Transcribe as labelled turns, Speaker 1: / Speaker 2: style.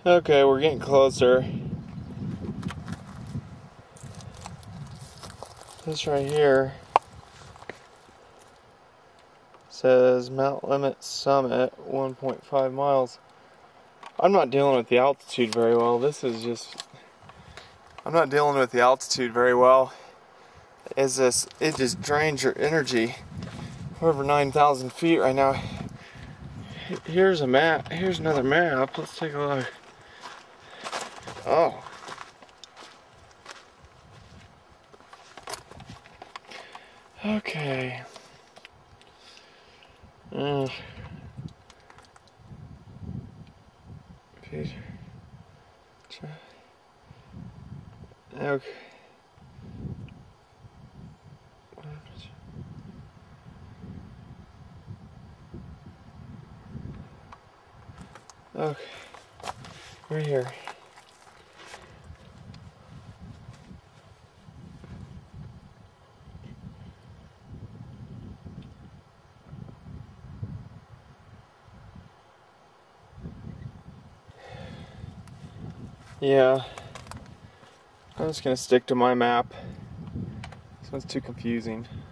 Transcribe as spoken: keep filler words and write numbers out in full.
Speaker 1: Okay, we're getting closer. This right here says Mount Limit Summit, one point five miles. I'm not dealing with the altitude very well. This is just, I'm not dealing with the altitude very well. Is this, it just drains your energy. We're over nine thousand feet right now. Here's a map, here's another map. Let's take a look. Oh. Okay. Uh, okay. Okay. Right here. Yeah, I'm just gonna stick to my map. This one's too confusing.